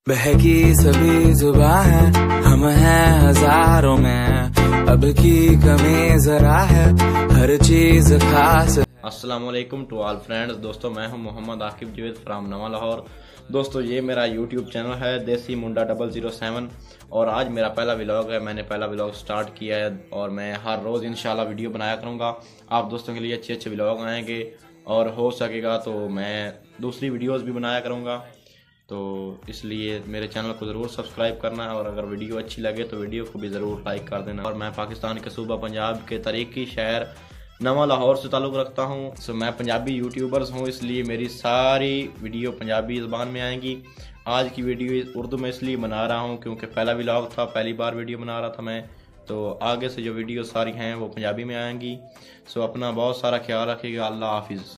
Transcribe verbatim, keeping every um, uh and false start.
बहकी सभी जुबां है, हम हैं हजारों में, अब की कमी जरा है, हर चीज खास। अस्सलाम वालेकुम टू ऑल फ्रेंड्स। दोस्तों मैं हूं मोहम्मद आकिब जवेद फ्राम नवा लाहौर। दोस्तों ये मेरा यूट्यूब चैनल है देसी मुंडा डबल ज़ीरो सेवन और आज मेरा पहला व्लॉग है। मैंने पहला व्लॉग स्टार्ट किया है और मैं हर रोज़ इंशाल्लाह वीडियो बनाया करूँगा। आप दोस्तों के लिए अच्छे अच्छे व्लॉग आएंगे और हो सकेगा तो मैं दूसरी वीडियोज़ भी बनाया करूँगा। तो इसलिए मेरे चैनल को ज़रूर सब्सक्राइब करना है और अगर वीडियो अच्छी लगे तो वीडियो को भी ज़रूर लाइक कर देना। और मैं पाकिस्तान के सूबा पंजाब के तरीकी शहर नवा लाहौर से ताल्लुक़ रखता हूँ। सो मैं पंजाबी यूट्यूबर्स हूँ, इसलिए मेरी सारी वीडियो पंजाबी ज़बान में आएंगी। आज की वीडियो उर्दू में इसलिए बना रहा हूँ क्योंकि पहला व्लॉग था, पहली बार वीडियो बना रहा था मैं। तो आगे से जो वीडियो सारी हैं वो पंजाबी में आएंगी। सो अपना बहुत सारा ख्याल रखिएगा। अल्लाह हाफिज़।